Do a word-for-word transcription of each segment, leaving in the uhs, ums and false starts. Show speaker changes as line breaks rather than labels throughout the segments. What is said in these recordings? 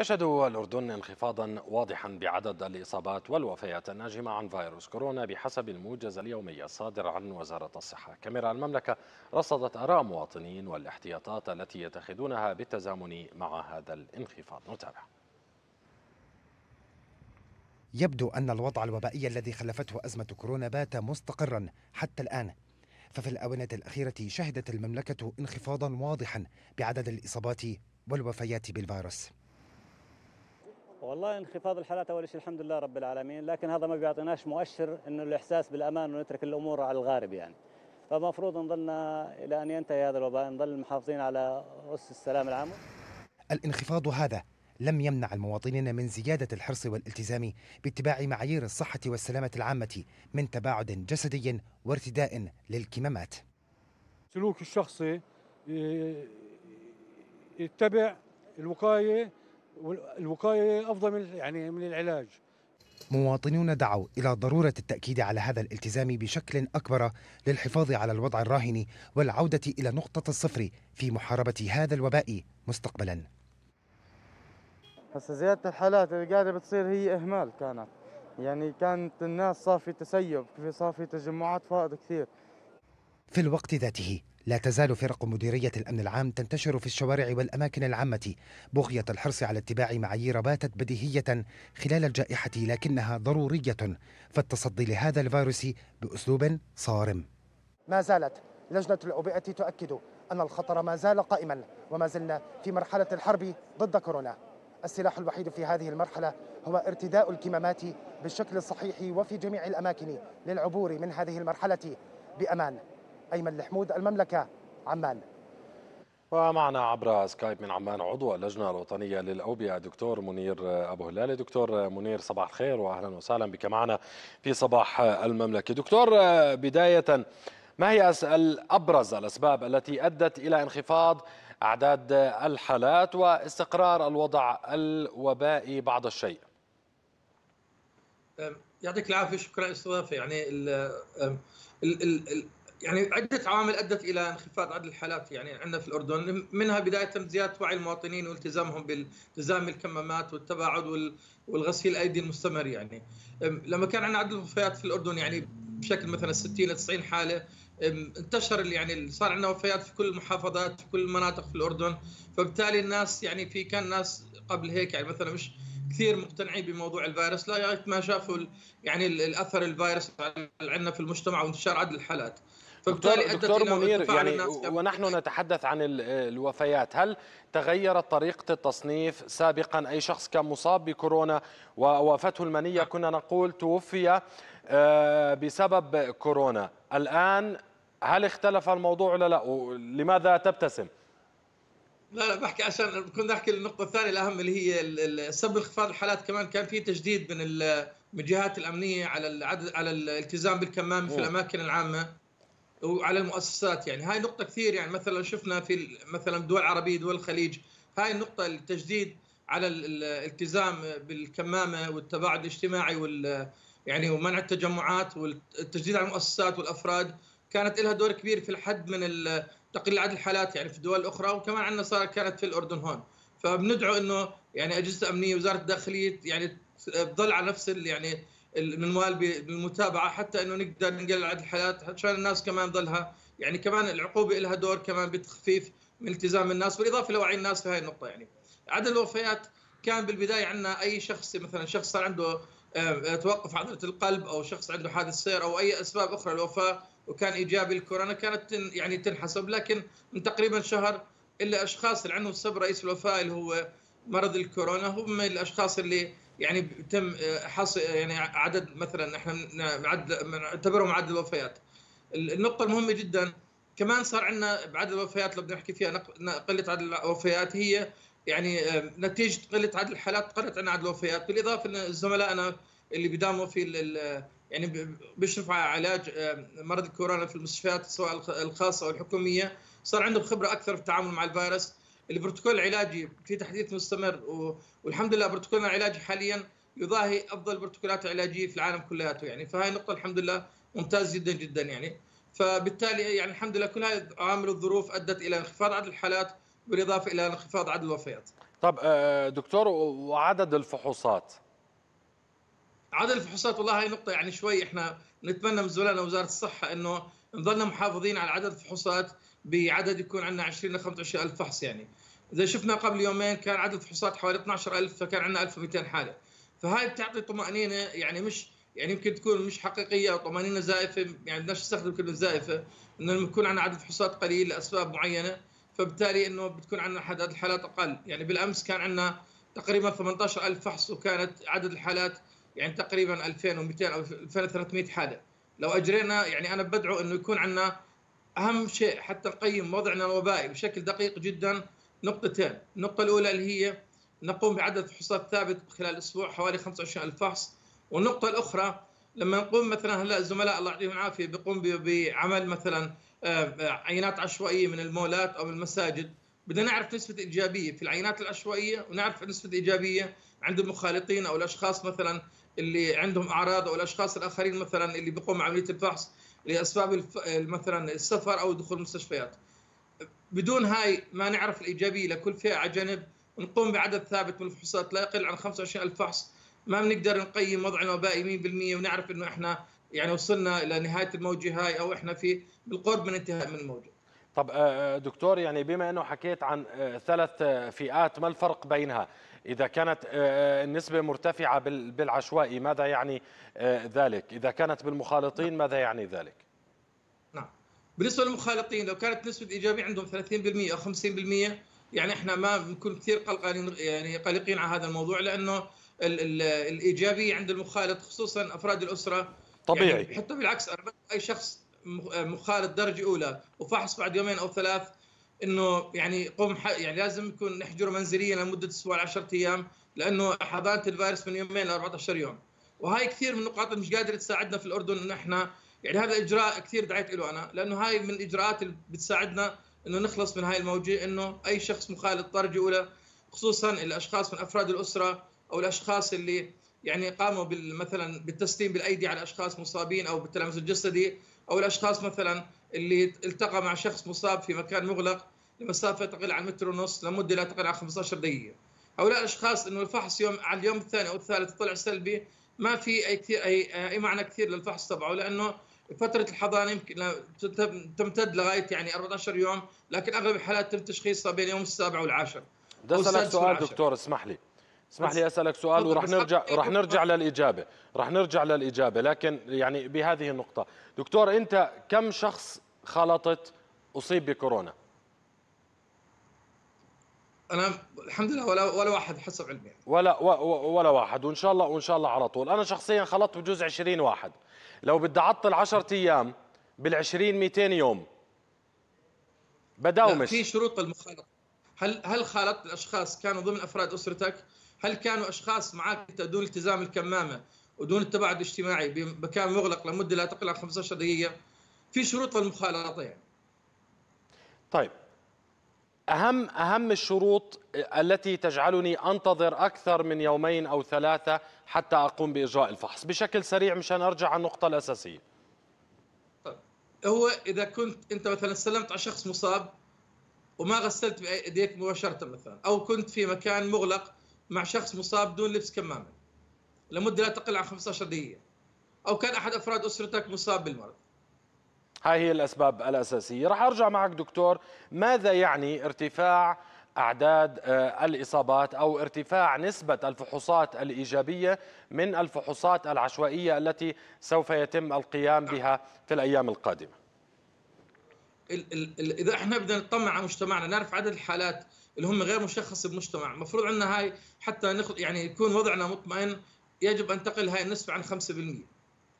يشهد الأردن انخفاضا واضحا بعدد الإصابات والوفيات الناجمة عن فيروس كورونا بحسب الموجز اليومي الصادر عن وزارة الصحة. كاميرا المملكة رصدت آراء مواطنين والاحتياطات التي يتخذونها بالتزامن مع هذا الانخفاض. نتابع.
يبدو أن الوضع الوبائي الذي خلفته أزمة كورونا بات مستقرا حتى الآن، ففي الآونة الأخيرة شهدت المملكة انخفاضا واضحا بعدد الإصابات والوفيات بالفيروس.
والله انخفاض الحالات اول شيء الحمد لله رب العالمين، لكن هذا ما بيعطيناش مؤشر انه الاحساس بالامان ونترك الامور على الغارب يعني. فالمفروض نضلنا الى ان ينتهي هذا الوباء نضل محافظين على أس السلام العام.
الانخفاض هذا لم يمنع المواطنين من زيادة الحرص والالتزام باتباع معايير الصحة والسلامة العامة من تباعد جسدي وارتداء للكمامات.
سلوك الشخصي يتبع الوقاية، والوقاية أفضل من يعني من العلاج.
مواطنون دعوا إلى ضرورة التأكيد على هذا الالتزام بشكل أكبر للحفاظ على الوضع الراهن والعودة إلى نقطة الصفر في محاربة هذا الوباء مستقبلا.
هسه زيادة الحالات اللي قاعدة بتصير هي إهمال، كانت يعني كانت الناس صار في تسيب، صار في تجمعات فائض كثير.
في الوقت ذاته لا تزال فرق مديرية الأمن العام تنتشر في الشوارع والأماكن العامة بغية الحرص على اتباع معايير باتت بديهية خلال الجائحة، لكنها ضرورية في التصدي لهذا الفيروس بأسلوب صارم.
ما زالت لجنة الأوبئة تؤكد أن الخطر ما زال قائما، وما زلنا في مرحلة الحرب ضد كورونا. السلاح الوحيد في هذه المرحلة هو ارتداء الكمامات بالشكل الصحيح وفي جميع الأماكن للعبور من هذه المرحلة بأمان. أيمن الحمود، المملكة، عمان.
ومعنا عبر سكايب من عمان عضو اللجنة الوطنية للأوبئة دكتور منير أبو هلال. دكتور منير صباح الخير وأهلا وسهلا بك معنا في صباح المملكة. دكتور، بداية ما هي أبرز الأسباب التي أدت إلى انخفاض أعداد الحالات واستقرار الوضع الوبائي بعض الشيء؟
يعطيك العافية، شكرا استضافة. يعني ال ال ال يعني عدة عوامل أدت إلى انخفاض عدد الحالات يعني عندنا في الأردن، منها بداية زيادة وعي المواطنين والتزامهم بالتزام الكمامات والتباعد والغسيل الأيدي المستمر. يعني لما كان عندنا عدد الوفيات في الأردن يعني بشكل مثلا ستين إلى تسعين حالة، انتشر يعني صار عندنا وفيات في كل المحافظات في كل المناطق في الأردن، فبالتالي الناس يعني في كان ناس قبل هيك يعني مثلا مش كثير مقتنعين بموضوع الفيروس، لغايه ما شافوا يعني الاثر الفيروس عندنا في المجتمع وانتشار عدد الحالات.
فبالتالي دكتور منير، يعني ونحن نتحدث عن الوفيات، هل تغيرت طريقة التصنيف؟ سابقا أي شخص كان مصاب بكورونا ووافته المنية كنا نقول توفي بسبب كورونا، الآن هل اختلف الموضوع ولا لا؟ لماذا تبتسم؟
لا لا بحكي عشان كنت احكي النقطة الثانية الأهم اللي هي سبب انخفاض الحالات. كمان كان في تجديد من من الجهات الأمنية على العدد على الالتزام بالكمامة في الأماكن العامة وعلى المؤسسات. يعني هاي نقطة كثير، يعني مثلا شفنا في مثلا دول عربية دول الخليج هاي النقطة، التجديد على الالتزام بالكمامة والتباعد الاجتماعي وال يعني ومنع التجمعات والتجديد على المؤسسات والأفراد، كانت لها دور كبير في الحد من تقليل عدد الحالات يعني في الدول الأخرى، وكمان عندنا صار كانت في الأردن هون. فبندعو إنه يعني أجهزة أمنية وزارة الداخلية يعني تضل على نفس يعني المنوال بالمتابعة حتى إنه نقدر نقلل عدد الحالات، عشان الناس كمان ضلها يعني كمان العقوبة لها دور كمان بتخفيف من التزام الناس، بالإضافة لوعي الناس في هاي النقطة. يعني عدد الوفيات كان بالبداية عندنا أي شخص مثلا شخص صار عنده توقف عضلة القلب أو شخص عنده حادث سير أو أي أسباب أخرى الوفاة وكان إيجابي الكورونا كانت يعني تنحسب، لكن من تقريبا شهر إلا أشخاص اللي عندهم سبب رئيس الوفاة اللي هو مرض الكورونا هم الأشخاص اللي يعني تم حص يعني عدد مثلا احنا نعتبرهم عدد الوفيات. النقطة المهمة جدا كمان صار عندنا بعدد الوفيات لو بدنا نحكي فيها قلة عدد الوفيات هي يعني نتيجة قلة عدد الحالات قلت عنا عدد الوفيات، بالإضافة أن زملائنا اللي بيداوموا في يعني بيشرفوا على علاج مرض الكورونا في المستشفيات سواء الخاصة أو الحكومية صار عندهم خبرة أكثر في التعامل مع الفيروس. البروتوكول العلاجي في تحديث مستمر والحمد لله بروتوكولنا العلاجي حاليا يضاهي أفضل بروتوكولات علاجية في العالم كلياته يعني، فهاي نقطة الحمد لله ممتاز جدا جدا يعني. فبالتالي يعني الحمد لله كل هذه عوامل الظروف أدت إلى انخفاض عدد الحالات بالإضافة إلى انخفاض عدد الوفيات.
طب آه، دكتور، وعدد الفحوصات؟
عدد الفحوصات والله هي نقطة يعني شوي احنا نتمنى من زملائنا وزارة الصحة انه نضلنا محافظين على عدد الفحوصات بعدد يكون عندنا عشرين ل خمسة وعشرين ألف فحص. يعني إذا شفنا قبل يومين كان عدد الفحوصات حوالي اثني عشر ألف، فكان عندنا ألف ومئتين حالة. فهاي بتعطي طمأنينة، يعني مش يعني يمكن تكون مش حقيقية أو طمأنينة زائفة، يعني بدناش نستخدم كلمة زائفة، إنه لما يكون عندنا عدد فحوصات قليل لأسباب معينة فبالتالي إنه بتكون عندنا عدد الحالات أقل. يعني بالأمس كان عندنا تقريبا ثمانية عشر ألف فحص وكانت عدد الحالات يعني تقريبا ألفين ومئتين او ألفين وثلاثمئة حاله. لو اجرينا يعني انا بدعو انه يكون عندنا اهم شيء حتى نقيم وضعنا الوبائي بشكل دقيق جدا نقطتين. النقطه الاولى اللي هي نقوم بعدد فحوصات ثابت خلال اسبوع حوالي خمسة وعشرين ألف فحص. والنقطه الاخرى لما نقوم مثلا هلا الزملاء الله يعطيهم العافيه بيقوم بعمل مثلا عينات عشوائيه من المولات او من المساجد، بدنا نعرف نسبه ايجابيه في العينات العشوائيه ونعرف نسبه ايجابيه عند المخالطين او الاشخاص مثلا اللي عندهم اعراض، او الاشخاص الاخرين مثلا اللي بيقوموا عمليه الفحص لاسباب الف... مثلا السفر او دخول المستشفيات. بدون هاي ما نعرف الايجابيه لكل فئه على جنب ونقوم بعدد ثابت من الفحوصات لا يقل عن خمسة وعشرين ألف فحص، ما بنقدر نقيم وضعنا الوبائي مئة بالمئة ونعرف انه احنا يعني وصلنا الى نهايه الموجه هاي او احنا في بالقرب من انتهاء من الموجه.
طب دكتور، يعني بما انه حكيت عن ثلاث فئات، ما الفرق بينها؟ إذا كانت النسبة مرتفعة بالعشوائي ماذا يعني ذلك؟ إذا كانت بالمخالطين ماذا يعني ذلك؟
نعم، بالنسبة للمخالطين لو كانت نسبة إيجابية عندهم ثلاثين بالمئة أو خمسين بالمئة يعني احنا ما بنكون كثير قلقانين يعني قلقين على هذا الموضوع، لأنه ال ال الإيجابية عند المخالط خصوصا أفراد الأسرة
طبيعي.
يعني حتى بالعكس أنا أي شخص مخالط درجة أولى وفحص بعد يومين أو ثلاث انه يعني قوم يعني لازم يكون نحجره منزليا لمده اسبوع عشرة ايام، لانه حضانه الفيروس من يومين ل أربعة عشر يوم. وهي كثير من النقاط اللي مش قادره تساعدنا في الاردن انه احنا يعني هذا اجراء كثير دعيت له انا، لانه هاي من الاجراءات اللي بتساعدنا انه نخلص من هاي الموجه، انه اي شخص مخالط درجه اولى خصوصا الاشخاص من افراد الاسره او الاشخاص اللي يعني قاموا مثلا بالتسليم بالايدي على اشخاص مصابين او بالتلامس الجسدي، او الاشخاص مثلا اللي التقى مع شخص مصاب في مكان مغلق لمسافه تقل عن متر ونص لمده لا تقل عن خمسة عشر دقيقه. هؤلاء الاشخاص انه الفحص يوم على اليوم الثاني او الثالث طلع سلبي، ما في اي كثير اي, أي معنى كثير للفحص تبعه، لانه فتره الحضانه يمكن تمتد لغايه يعني أربعة عشر يوم، لكن اغلب الحالات تم تشخيصها بين يوم السابع والعاشر.
بدي اسالك سؤال دكتور، اسمح لي اسمح لي اسالك سؤال وراح نرجع راح نرجع للاجابه راح نرجع للاجابه لكن يعني بهذه النقطه دكتور، انت كم شخص خلطت اصيب بكورونا؟
انا الحمد لله ولا ولا واحد حسب علمي،
ولا ولا واحد، وان شاء الله وان شاء الله على طول. انا شخصيا خلطت بجوز عشرين واحد، لو بدي اعطل عشرة ايام بالعشرين مئتين يوم بداومش.
في شروط المخالطه. هل هل خالطت الاشخاص كانوا ضمن افراد اسرتك؟ هل كانوا اشخاص معك دون التزام الكمامه ودون التباعد الاجتماعي بمكان مغلق لمده لا تقل عن خمسة عشر دقيقه؟ في شروط للمخالطه يعني.
طيب، أهم أهم الشروط التي تجعلني أنتظر أكثر من يومين أو ثلاثة حتى أقوم بإجراء الفحص بشكل سريع مشان أرجع على النقطة الأساسية.
طيب، هو إذا كنت أنت مثلا سلمت على شخص مصاب وما غسلت بأيديك مباشرة مثلا، أو كنت في مكان مغلق مع شخص مصاب دون لبس كمامة لمدة لا تقل عن خمسة عشر دقيقة، أو كان أحد أفراد أسرتك مصاب بالمرض.
هاي هي الأسباب الأساسية. رح أرجع معك دكتور، ماذا يعني ارتفاع أعداد الإصابات أو ارتفاع نسبة الفحوصات الإيجابية من الفحوصات العشوائية التي سوف يتم القيام بها في الأيام القادمة؟
ال ال إذا احنا بدنا نطمع على مجتمعنا نعرف عدد الحالات اللي هم غير مشخصة بمجتمع، المفروض عندنا هاي حتى ناخذ يعني يكون وضعنا مطمئن يجب أن تقل هاي النسبة عن خمسة بالمئة.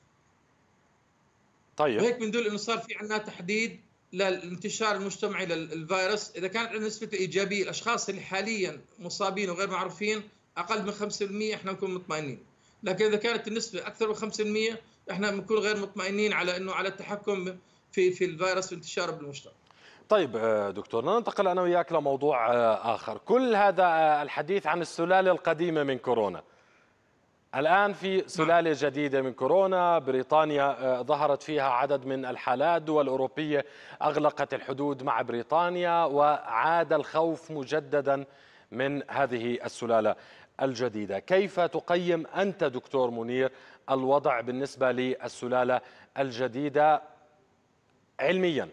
طيب،
وهيك بندل انه صار في عندنا تحديد للانتشار المجتمعي للفيروس. اذا كانت عندنا نسبه ايجابيه الاشخاص اللي حاليا مصابين وغير معروفين اقل من خمسة بالمئة احنا بنكون مطمئنين، لكن اذا كانت النسبه اكثر من خمسة بالمئة احنا بنكون غير مطمئنين على انه على التحكم في في الفيروس وانتشاره بالمجتمع.
طيب دكتور، ننتقل انا وياك لموضوع اخر. كل هذا الحديث عن السلاله القديمه من كورونا، الآن في سلالة جديدة من كورونا. بريطانيا ظهرت فيها عدد من الحالات، دول أوروبية أغلقت الحدود مع بريطانيا، وعاد الخوف مجددا من هذه السلالة الجديدة. كيف تقيم أنت دكتور منير الوضع بالنسبة للسلالة الجديدة علميا؟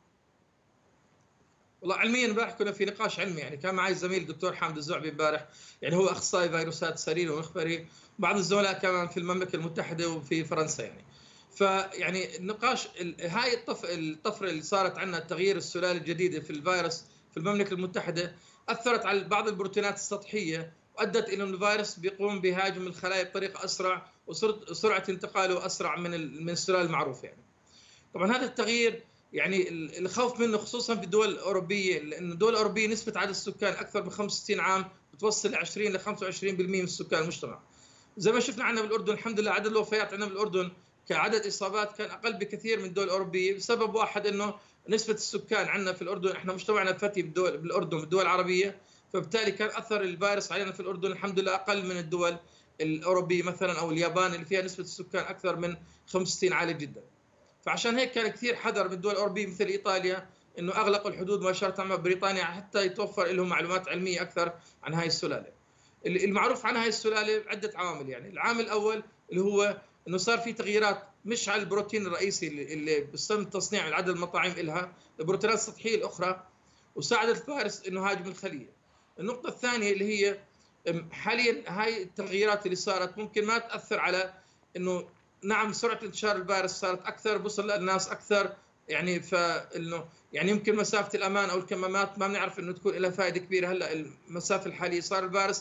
والله علميا امبارح كنا في نقاش علمي، يعني كان معي الزميل الدكتور حامد الزعبي امبارح، يعني هو اخصائي فيروسات سرير ومخبري، بعض الزملاء كمان في المملكه المتحده وفي فرنسا. يعني فيعني النقاش هاي الطف الطفره اللي صارت عندنا، تغيير السلاله الجديده في الفيروس في المملكه المتحده اثرت على بعض البروتينات السطحيه، وادت الى ان الفيروس بيقوم بهاجم الخلايا بطريقه اسرع وسرعه انتقاله اسرع من من السلاله المعروفه. يعني طبعا هذا التغيير يعني الخوف منه خصوصا في الدول الاوروبيه، لان الدول الاوروبيه نسبه عدد السكان اكثر من خمسة وستين عام بتوصل ل عشرين ل خمسة وعشرين بالمئة من سكان المجتمع. زي ما شفنا عندنا بالاردن، الحمد لله عدد الوفيات عندنا بالاردن كعدد اصابات كان اقل بكثير من الدول الاوروبيه، بسبب واحد انه نسبه السكان عندنا في الاردن، احنا مجتمعنا فتي بالدول بالاردن بالدول العربيه، فبالتالي كان اثر الفيروس علينا في الاردن الحمد لله اقل من الدول الاوروبيه مثلا او اليابان اللي فيها نسبه السكان اكثر من خمسة وستين عاليه جدا. فعشان هيك كان كثير حذر من الدول الاوروبيه مثل ايطاليا انه اغلقوا الحدود مباشره مع بريطانيا حتى يتوفر لهم معلومات علميه اكثر عن هاي السلاله. المعروف عن هاي السلاله عده عوامل، يعني العامل الاول اللي هو انه صار في تغييرات مش على البروتين الرئيسي اللي بيتم تصنيع عدد المطاعم لها، البروتينات السطحيه الاخرى، وساعدت الفيروس انه هاجم الخليه. النقطه الثانيه اللي هي حاليا هاي التغييرات اللي صارت ممكن ما تاثر على انه نعم سرعه انتشار الفيروس صارت اكثر، بوصل للناس اكثر، يعني فانه يعني يمكن مسافه الامان او الكمامات ما بنعرف انه تكون لها فائده كبيره. هلا المسافه الحاليه صار الفيروس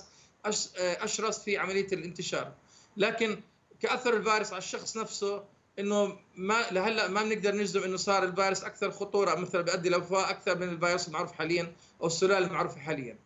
اشرس في عمليه الانتشار، لكن كاثر الفيروس على الشخص نفسه انه ما لهلا ما بنقدر نجزم انه صار الفيروس اكثر خطوره مثلا بيؤدي لوفاه اكثر من الفيروس المعروف حاليا او السلاله المعروفه حاليا.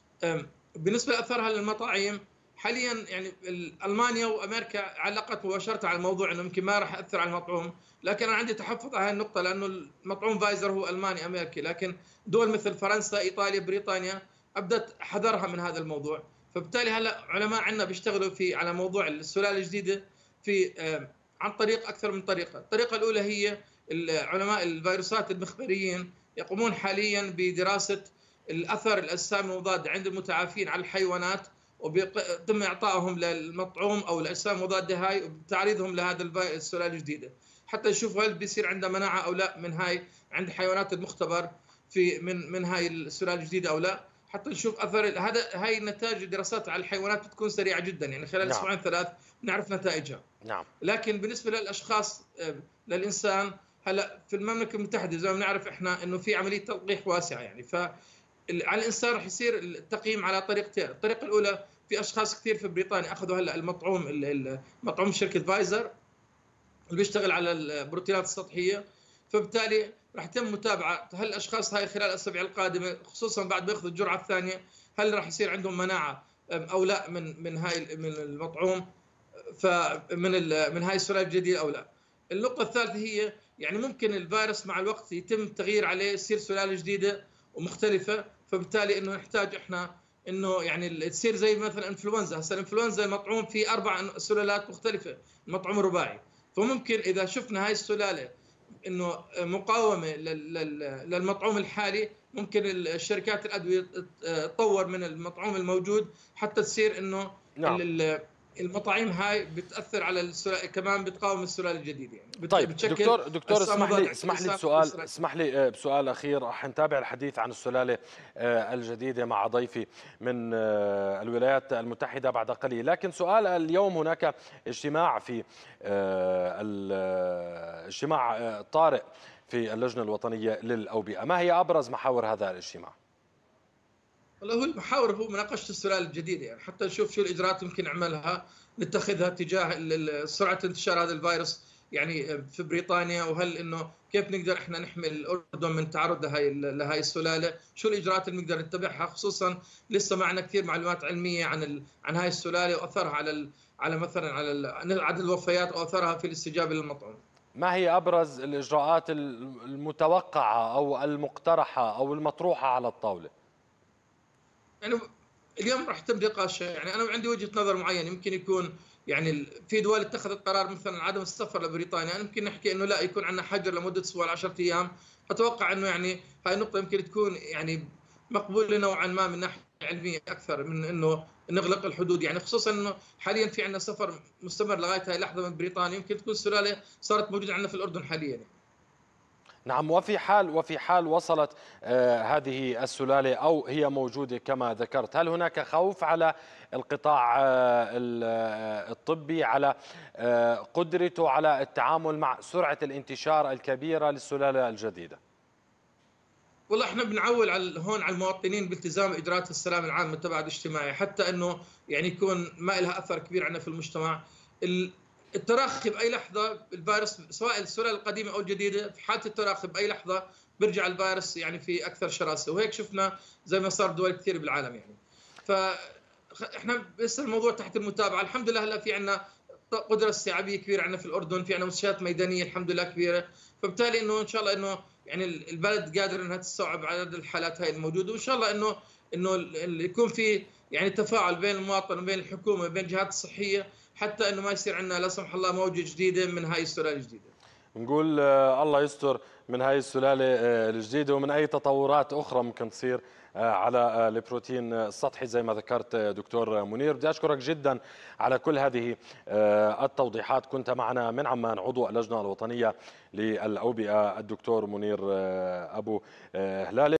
بالنسبه لاثرها للمطاعم حاليا، يعني المانيا وامريكا علقت مباشره على الموضوع انه يمكن ما راح ياثر على المطعوم، لكن انا عندي تحفظ على هذه النقطه لانه المطعوم فايزر هو الماني امريكي، لكن دول مثل فرنسا ايطاليا بريطانيا ابدت حذرها من هذا الموضوع. فبالتالي هلا علماء عندنا بيشتغلوا في على موضوع السلاله الجديده في عن طريق اكثر من طريقه. الطريقه الاولى هي علماء الفيروسات المخبريين يقومون حاليا بدراسه الاثر الاجسام المضاده عند المتعافين على الحيوانات، وبيتم اعطائهم للمطعوم او الاجسام المضاده هاي وتعريضهم لهذا السلاله الجديده حتى يشوفوا هل بيصير عنده مناعه او لا من هاي عند حيوانات المختبر في من من هاي السلاله الجديده او لا، حتى نشوف اثر هذا. هاي النتائج الدراسات على الحيوانات بتكون سريعه جدا، يعني خلال نعم. اسبوعين ثلاث نعرف نتائجها. نعم. لكن بالنسبه للاشخاص للانسان هلا في المملكه المتحده زي ما بنعرف احنا انه في عمليه تلقيح واسعه، يعني ف على الانسان راح يصير التقييم على طريقتين. الطريقه الاولى في اشخاص كثير في بريطانيا اخذوا هلا المطعوم المطعوم شركه فايزر اللي بيشتغل على البروتينات السطحيه، فبالتالي راح يتم متابعه هل الاشخاص هاي خلال الاسابيع القادمه خصوصا بعد ما ياخذوا الجرعه الثانيه هل راح يصير عندهم مناعه او لا من من هاي من المطعوم فمن من هاي السلاله الجديده او لا. النقطه الثالثه هي يعني ممكن الفيروس مع الوقت يتم التغيير عليه يصير سلاله جديده ومختلفه، فبالتالي انه نحتاج احنا انه يعني تصير زي مثلا انفلونزا. هسه الانفلونزا المطعوم في اربع سلالات مختلفه، المطعوم الرباعي، فممكن اذا شفنا هاي السلاله انه مقاومه للمطعوم الحالي ممكن الشركات الادويه تطور من المطعوم الموجود حتى تصير انه نعم. المطاعم هاي بتاثر على السلاله كمان بتقاوم السلاله الجديده. يعني
طيب دكتور دكتور اسمح لي اسمح لي بسؤال اسمح لي بسؤال اخير. راح نتابع الحديث عن السلاله الجديده مع ضيفي من الولايات المتحده بعد قليل، لكن سؤال اليوم هناك اجتماع في اجتماع طارئ في اللجنه الوطنيه للاوبئه، ما هي ابرز محاور هذا الاجتماع؟
والله هو المحاور هو مناقشه السلاله الجديده، يعني حتى نشوف شو الاجراءات يمكن نعملها نتخذها تجاه سرعه انتشار هذا الفيروس يعني في بريطانيا، وهل انه كيف نقدر احنا نحمي الاردن من تعرض لهي لهي السلاله، شو الاجراءات اللي نقدر نتبعها، خصوصا لسه معنا كثير معلومات علميه عن عن هاي السلاله واثرها على على مثلا على عدد الوفيات او اثرها في الاستجابه للمطعوم.
ما هي ابرز الاجراءات المتوقعه او المقترحه او المطروحه على الطاوله؟
يعني اليوم راح يتم نقاشها، يعني انا عندي وجهه نظر معينه يمكن يكون يعني في دول اتخذت قرار مثلا عدم السفر لبريطانيا، يمكن نحكي انه لا يكون عندنا حجر لمده اسبوع لعشرة ايام. اتوقع انه يعني هاي النقطه يمكن تكون يعني مقبوله نوعا ما من ناحيه علميه اكثر من انه نغلق الحدود، يعني خصوصا انه حاليا في عندنا سفر مستمر لغايه هاي اللحظه من بريطانيا، يمكن تكون السلاله صارت موجوده عندنا في الاردن حاليا.
نعم، وفي حال وفي حال وصلت آه هذه السلالة أو هي موجودة كما ذكرت، هل هناك خوف على القطاع آه الطبي، على آه قدرته على التعامل مع سرعة الانتشار الكبيرة للسلالة الجديدة؟
والله احنا بنعول على هون على المواطنين بالتزام اجراءات السلامه العامه تبع الاجتماعي، حتى انه يعني يكون ما لها اثر كبير عندنا في المجتمع. التراخي باي لحظه الفيروس، سواء السلاله القديمه او الجديده، في حاله التراخي باي لحظه بيرجع الفيروس يعني في اكثر شراسه، وهيك شفنا زي ما صار دول كثير بالعالم يعني. فاحنا لسه الموضوع تحت المتابعه، الحمد لله هلا في عندنا قدره استيعابيه كبيره عندنا في الاردن، في عندنا مستشفيات ميدانيه الحمد لله كبيره، فبالتالي انه ان شاء الله انه يعني البلد قادر انها تستوعب عدد الحالات هاي الموجوده، وان شاء الله انه انه يكون في يعني تفاعل بين المواطن وبين الحكومه وبين الجهات الصحيه، حتى انه ما يصير عندنا لا سمح الله موجه جديده من هاي السلاله الجديده.
نقول آه الله يستر من هاي السلاله آه الجديده ومن اي تطورات اخرى ممكن تصير آه على آه البروتين السطحي زي ما ذكرت آه دكتور منير. بدي اشكرك جدا على كل هذه آه التوضيحات. كنت معنا من عمان عضو اللجنه الوطنيه للاوبئه الدكتور منير آه ابو آه هلال.